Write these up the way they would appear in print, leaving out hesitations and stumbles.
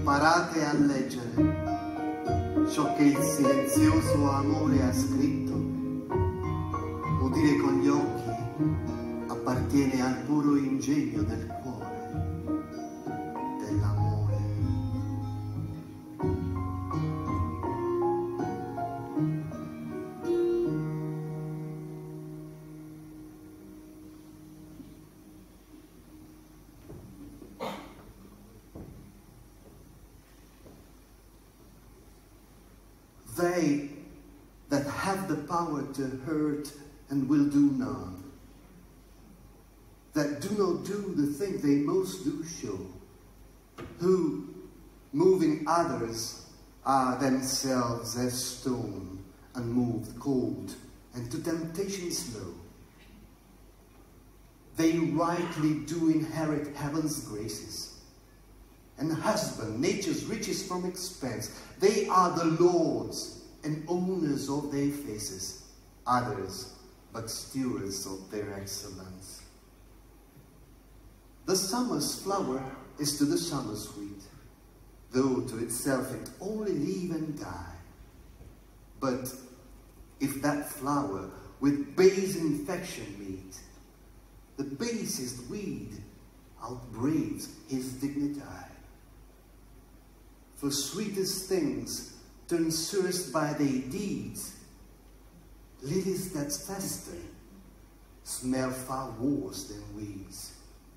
imparate a leggere ciò che il silenzioso amore ha scritto. Udire con gli occhi appartiene al puro ingegno del cuore, dell'amore. They that have the power to hurt and will do none, that do not do the thing they most do show, who, moving others, are themselves as stone, unmoved, cold, and to temptation slow. They rightly do inherit heaven's graces, and husband nature's riches from expense. They are the lords and owners of their faces, others but stewards of their excellence. The summer's flower is to the summer sweet, though to itself it only live and die. But if that flower with base infection meet, the basest weed outbraves his dignity. For sweetest things turn sourced by their deeds, lilies that fester smell far worse than weeds.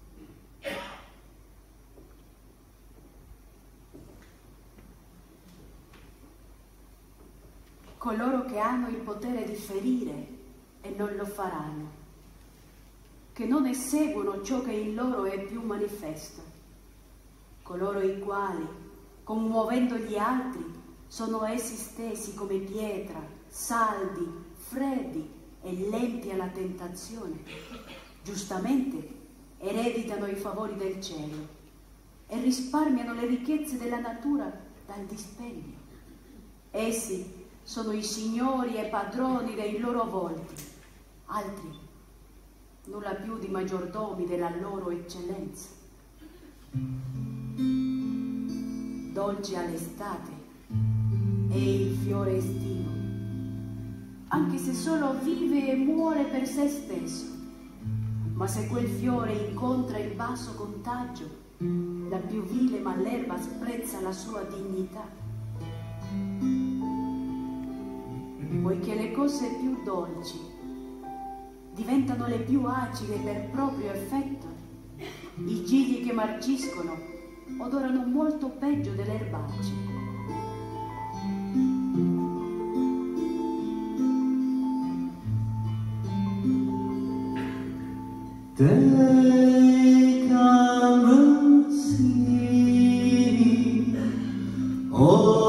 Coloro che hanno il potere di ferire e non lo faranno, che non eseguono ciò che in loro è più manifesto, coloro i quali, commuovendo gli altri, sono essi stessi come pietra, saldi, freddi e lenti alla tentazione, giustamente ereditano i favori del cielo e risparmiano le ricchezze della natura dal dispendio. Essi sono i signori e padroni dei loro volti, altri nulla più di maggiordomi della loro eccellenza. Dolce all'estate è il fiore estivo, anche se solo vive e muore per se stesso, ma se quel fiore incontra il basso contagio, la più vile mallerba sprezza la sua dignità. Poiché le cose più dolci diventano le più acide per proprio effetto, i gigli che marciscono odorano molto peggio delle erbacce. They come see, oh